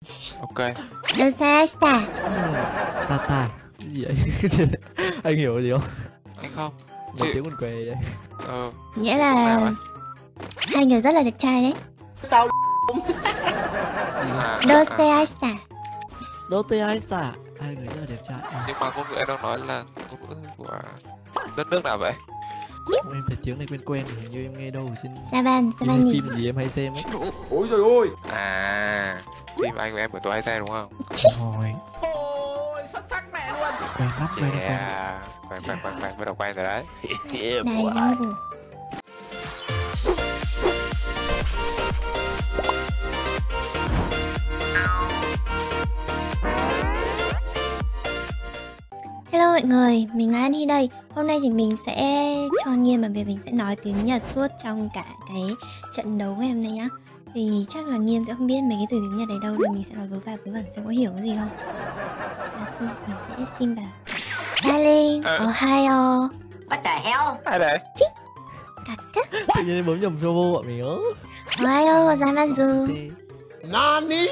Ok. Dosasta. Ta cái gì vậy? Anh hiểu gì không? Anh không. Một tiếng con què vậy. Nghĩa là hai người rất là đẹp trai đấy. Tao Dosasta. Doteaista. Hai người rất là đẹp trai. Nhưng mà ngôn ngữ em đang nói là ngôn ngữ của đất nước nào vậy? Em thấy tiếng này quen quen, hình như em nghe đâu ở trên Saban, Sabani. phim gì em hay xem ấy. ôi trời ơi. Phim anh của em của tôi hay xem đúng không? Rồi. Ôi xuất sắc mẹ luôn. Quen lắm, quen lắm. Quen, bắt đầu quen rồi đấy. Đại Noble. Hello mọi người, mình là Annie đây. Hôm nay thì mình sẽ cho Nghiêm và việc mình sẽ nói tiếng Nhật suốt trong cả cái trận đấu ngày hôm nay nhá. Thì chắc là Nghiêm sẽ không biết mấy cái từ tiếng Nhật này đâu, nên mình sẽ nói vớ va vớ vẩn xem có hiểu cái gì không. Thôi, mình sẽ xin vào Darling, Ohio. What the hell? Ai đấy? Kaka. Tự nhiên em bấm nhầm cho vô bọn mình ớ. Ohio gozaimasu. Nani?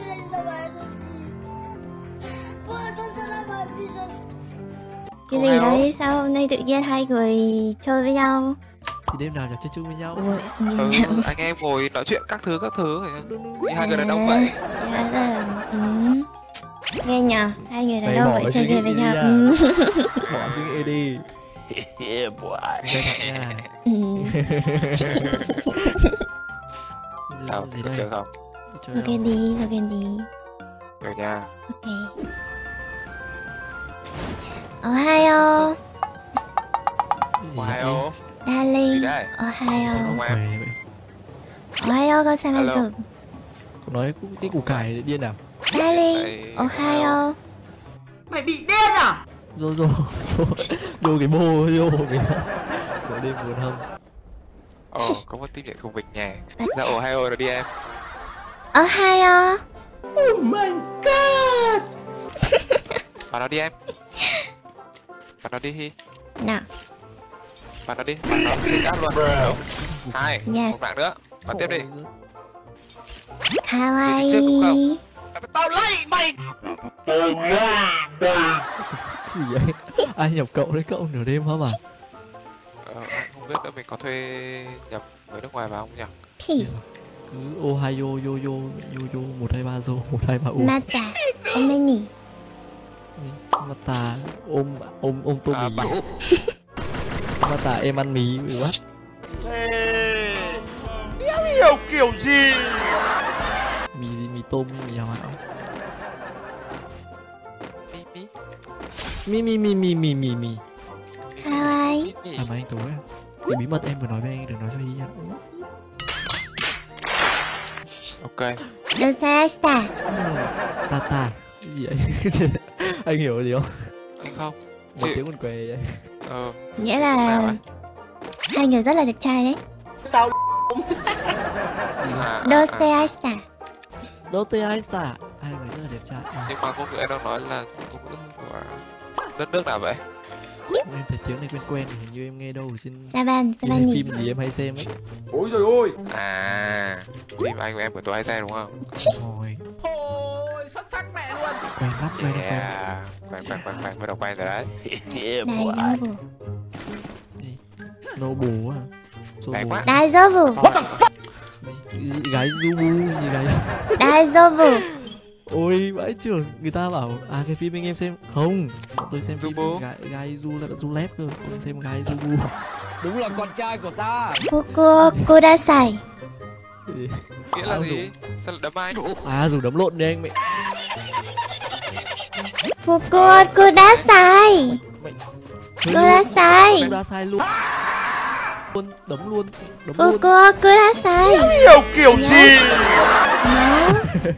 Cái gì đấy, sao hôm nay tự nhiên hai người chơi với nhau? Thì đêm nào chơi chung với nhau. Ui, Anh em ngồi nói chuyện các thứ như hai người đàn ông vậy. Nghe nhờ, hai người đàn ông vậy chơi game với nhau. Bỏ suy nghĩ đi. Sao? Gì Có đây? chơi không? Ok đi, ok đi. Rồi nha. Ok. Ohio. Ohio. Darling. Gì đây? Ohio. Không em. Ohio gozaimasu. Nói cái củ cải điên nào. Darling. Ohio. Mày bị điên à? Vô cái bô vô kìa. Bộ đêm buồn không? Có một tin điện cùng mình nhỉ. Ra Ohio rồi đi em. Ohio. Oh my god. Vào nó đi em. Vào nó đi Hi. Nào. Vào nó đi. Vào nó trên cát luôn. Đúng. Hai. Yes. Một mạng nữa. Vào tiếp đi. Kawaii. Tao lấy mày. Cái gì vậy? Ai nhập cậu đấy cậu nửa đêm hả mà? Anh không biết nữa, mình có thuê nhập người nước ngoài vào không nhỉ? P. Cứ Ohio yo 123 zo 123 u. Mata. Omeni. Mata ôm tô mì. Mata em ăn mì quá. Đéo hiểu kiểu gì. Mì tôm mì hào hảo. Mì. Kawaii. À mà anh Tú á, cái bí mật em vừa nói với anh đừng nói cho Hi nha. Ok. Dosasta. Ta cái gì vậy? Anh hiểu gì không? Anh không. Một tiếng con què vậy. Nghĩa là hai người rất là đẹp trai đấy. Tao Dosasta. Doteaista. Hai người rất là đẹp trai. Nhưng mà ngôn ngữ em đang nói là ngôn ngữ của đất nước nào vậy? Em thấy tiếng này quen quen, hình như em nghe đâu ở trên Saban, Sabani. phim gì em hay xem ấy. ôi trời ơi. Phim anh của em của tôi hay xem đúng không? Rồi. Ôi xuất sắc mẹ luôn. Quen lắm, quen lắm. Quen, bắt đầu quen rồi đấy. Đại Noble. Noble á. Đẹp quá. Đại Noble. What the fuck? Gái Zubu gì gái. Đại Noble. Ôi vãi trưởng, người ta bảo cái phim anh em xem không, bọn tôi xem phim gái Zulep cơ, không xem gái Zubu. Đúng là con trai của ta. Fuku Kudasai. Nghĩa là gì? Sao lại đấm anh? Dù đấm lộn đi anh mẹ. Fuku Kudasai. Kudasai. Kudasai luôn. Đấm luôn. Fuku Kudasai. Hiểu kiểu gì? Nó.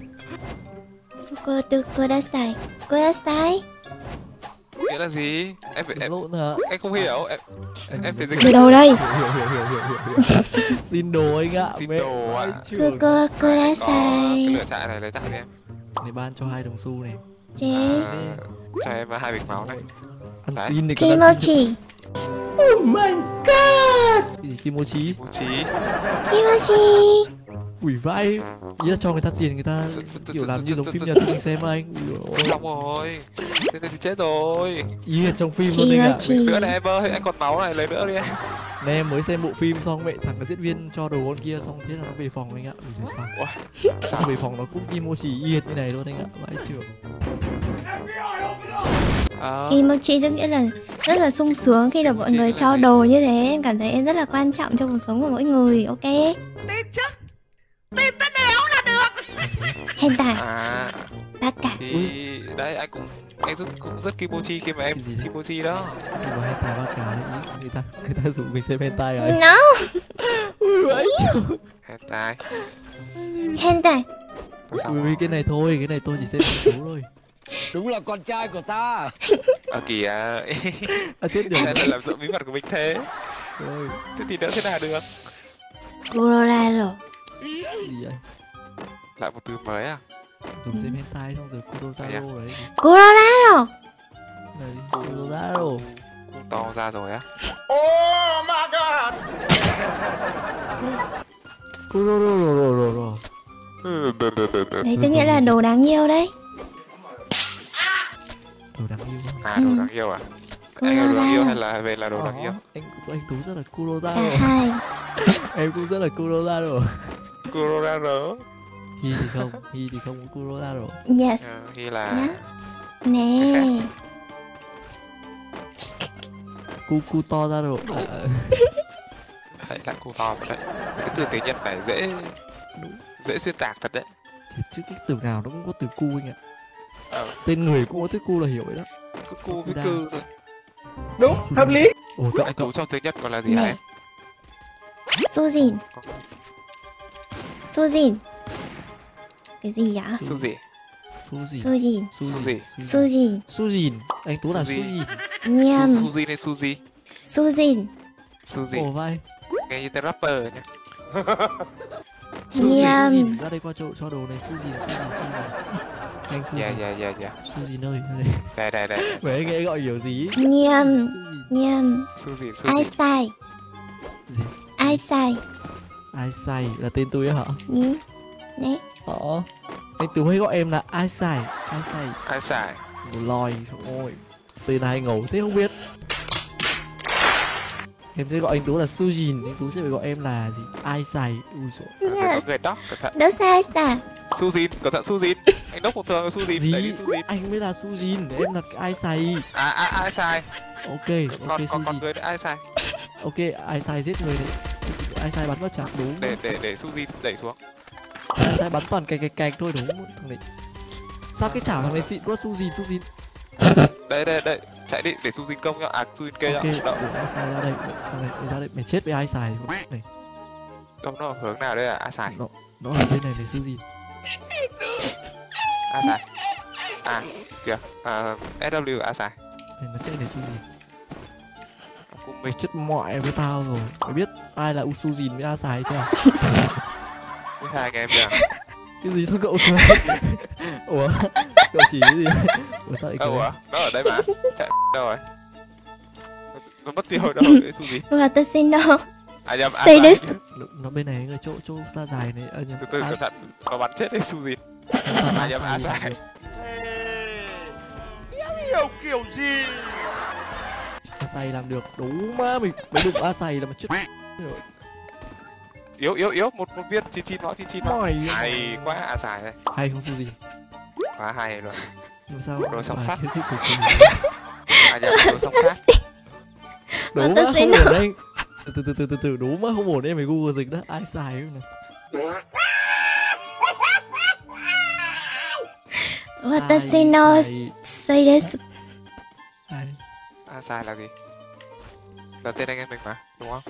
Fuku Kudasai. Kudasai. Nghĩa là gì? Em phải lộn hả? Anh không hiểu. Em phải dịch. Từ đầu đây. Hiểu. Xin đồ anh ạ. Xin đồ ạ. Fuku Kudasai. Cái lựa chọn này lấy tặng đi em. Này ban cho 2 đồng xu này. Chế. Cho em 2 bịch máu này. Ăn xin này. Kimochi. Oh my god. Cái gì Kimochi? Kimochi. Kimochi. Quỷ vãi. Ý là cho người ta tiền, người ta kiểu làm như giống phim Nhật cho mình xem anh. Ui, Xong rồi. Thế này thì chết rồi. ý là trong phim luôn anh ạ. Hirochi. Nữa này em ơi, anh còn máu này, lấy nữa đi em. Này em mới xem bộ phim xong mẹ thằng cái diễn viên cho đồ con kia xong thế là nó về phòng anh ạ. Ui giời sao? Uầy, Sao về phòng nó cũng kimochi y hệt như này luôn anh ạ. Vãi trưởng. Kimochi tức nghĩa là rất là sung sướng khi được mọi người cho đồ như thế. Em cảm thấy em rất là quan trọng trong cuộc sống của mỗi người. Ok. Tin chứ. Tin tới đéo là được. Hentai, À, Baka. thì đấy anh cũng cũng rất kimochi khi mà em Cái gì đấy? kimochi đó. Thì mà hentai ba cái ý người ta rủ mình xem hentai rồi. No, Ui vãi trưởng. Hentai. hentai. Thôi xong Ui rồi. cái này tôi chỉ xem một số thôi. Đúng là con trai của ta. Kìa. À chết được. Lại làm rộng bí mật của mình thế. Ôi, Thế thì đỡ thế nào được. Kuroraro. gì vậy? Lại một từ mới à? Dùng xem hentai xong rồi Kurosaro đấy. Kuroraro. Này, Kurosaro. Cu to ra rồi á. Oh my god. Kurororo. Đấy tức nghĩa là đồ đáng yêu đấy. Đồ đáng yêu. À, đồ đáng yêu à? Anh là đồ đáng yêu hay là về là đồ đáng yêu? Anh Tú rất là Cả Kurosaro. hai. Em cũng rất là Kurosaro. Kuroraro. Hi thì không có Kurosaro. Yes. Như là Nhá. Nè. Kutoraro. lại lại cu to rồi đấy. Cái từ tiếng Nhật này dễ xuyên tạc thật đấy. Thì chứ cái từ nào nó cũng có từ cu anh ạ. Ờ. Tên người cũng có từ cu là hiểu đấy đó. Cứ cu với cư thôi. Đúng, hợp lý. Ủa Anh cậu Tú trong tiếng Nhật gọi là gì hả Nè. em? Sujin. Có Sujin. Cái gì ạ? su gì? Sujin. Suzy. Sujin. Sujin. Anh Tú là Suzy. Sujin. Nhâm. Suzy hay Suzy? Sujin. Suzy. Ồ vai. Nghe như tên rapper nhá. Nhâm. Ra đây qua chỗ cho đồ này Sujin. Anh Dạ Sujin. dạ dạ dạ. Sujin ơi, ra đây. Đây. Mày anh nghe gọi hiểu gì? Nhâm. Sujin. Nhâm. Suzy. Ai sai? Gì? Ai sai? Ai sai là tên tôi á hả? Nhí. Nè. Anh Tú hay gọi em là Ai sai. Ai xài? Một lòi. Ôi. Tên này ngầu thế không biết. Em sẽ gọi anh Tú là Sujin, anh Tú sẽ phải gọi em là gì? Ai sai. Ui dồi. Rồi có người đốc, cẩn thận. Đó sai sao? Suzy, cẩn thận Suzy. Anh đốc một thường là Suzy, Gì? đấy đi Suzy. Anh mới là Sujin, em là ai sai. Ai sai? Ok, Còn Sujin. người đấy ai sai? Ok, ai sai giết người đấy. Ai sai bắn vào chặt đúng. Để Suzy đẩy xuống. Ai sai bắn toàn cạch thôi đúng thằng này. Sao cái chảo thằng này xịn quá Sujin. Đây, chạy đi để Suzy công nhá. À, Suzy kê Ok, nhá. để ai sai ra đây. Thằng này ra đây, mày chết với ai sai này. Công nó ở hướng nào đây à? Ai sai? Nó ở bên này là Sujin. Ai sai? À, kìa. SW ai sai? Này nó chạy này Sujin. Cùng Mày mình. chết mọi với tao rồi. Mày biết ai là Usujin với ai sai chưa? Với hai anh em kìa. Cái gì thôi cậu cười? Ủa? Cậu chỉ cái gì? Ủa sao lại cười? Ủa? Nó ở đây mà. Chạy đâu rồi? Nó mất tiêu đâu để Suzy. Watashi À nhầm, Say ai this. sai? Nó bên này người chỗ xa dài này. Nhầm. Từ từ cẩn thận. Nó bắn chết đấy Suzy. À nhầm, ai sai? Hiểu kiểu gì? Asai làm được đủ má mày đụng Asai là mà chết rồi. Yếu một viên 99 máu. Mày Hay quá à xài đây. hay không Suzy Quá hay rồi. nhưng sao Rồi song sắt. khiêu khích của Suzy. À nhầm, đồ song sát. Đủ má không ổn đấy từ đủ má không ổn đấy mày Google dịch đó ai xài không này. Watashi no say this. Ai À xài là gì? Là tên anh em mình mà, đúng không?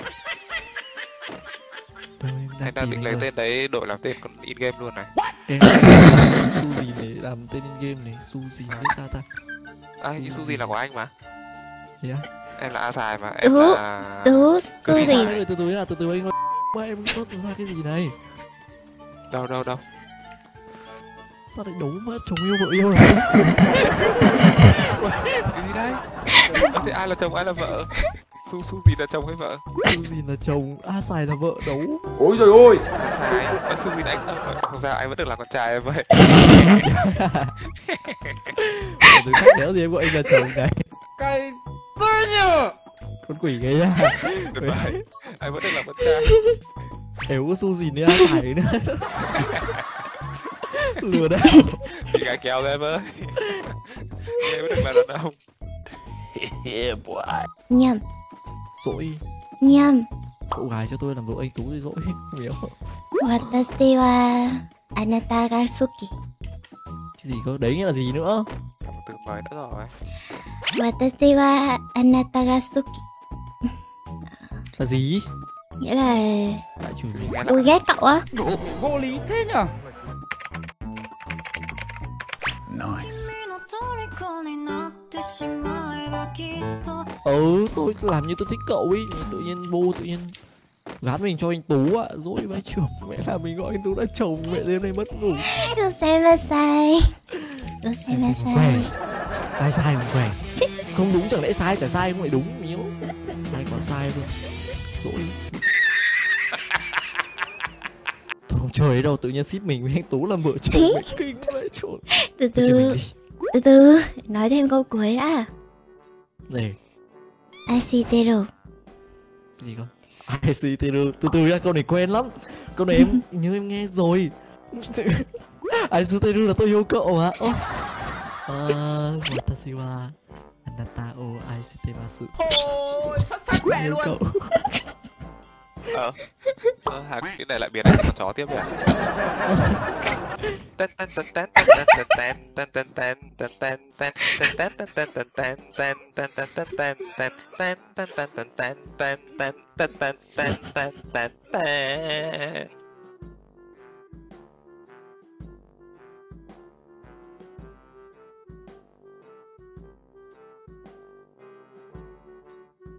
Anh đang định lấy tên đấy đổi làm tên còn in game luôn này. em Suzy này làm tên in game này Suzy biết sao ta. À, hình như Suzy là của anh mà. Thế á? Em là A Xài mà, em Tú là... Tú Cái gì? này từ từ anh ơi má em thốt ra cái gì này Đâu sao lại đấu má chồng yêu vợ yêu này. Cái gì đấy? Thế ai là chồng, ai là vợ? Su gì là chồng hay vợ? Su gì là chồng, A Sai là vợ đấu. Ôi rồi ôi. Sai, Su gì anh không sao, anh vẫn được làm con trai em vậy. Từ khác đéo gì em gọi anh là chồng này. Cái tôi nhờ. Con quỷ ghê nha. Tuyệt vời, anh vẫn được làm con trai. Éo có Su gì nữa A Sai nữa. Lừa đảo. Bị gái kéo ra em ơi. Em vẫn được làm đàn ông. Nhầm, Dỗi. nhầm. Cậu gái cho tôi làm vợ anh Tú thì dỗi. Không hiểu. Watashi wa anata ga suki. Cái gì cơ? Đấy nghĩa là gì nữa? Một từ mới nữa rồi. Watashi wa anata ga suki. Là gì? Nghĩa là Lại chửi mình. Nghe tôi ghét cậu á. Vô lý thế nhở. Tôi làm như tôi thích cậu ấy. Tự nhiên tự nhiên gán mình cho anh Tú ạ. Dỗi vãi chưởng. Mẹ là mình gọi anh Tú là chồng. Mẹ đêm nay mất ngủ. Gozaimasai. Gozaimasai. Sai một quẻ. Không đúng chẳng lẽ sai, cả sai không lại đúng. Miếu. Sai quả sai luôn. Dỗi. Tôi không chơi đâu. Tự nhiên ship mình với anh Tú làm vợ chồng. Mẹ kinh vãi chưởng. Từ từ, nói thêm câu cuối đã. Này. Aishiteru. Cái gì cơ? Aishiteru. Từ từ nha, câu này quen lắm. Câu này em như em nghe rồi. Aishiteru là tôi yêu cậu hả? Watashi wa anata o aishitemasu. Ôi xuất sắc mẹ Yêu luôn. cậu. Cái này lại biến thành con chó tiếp rồi à?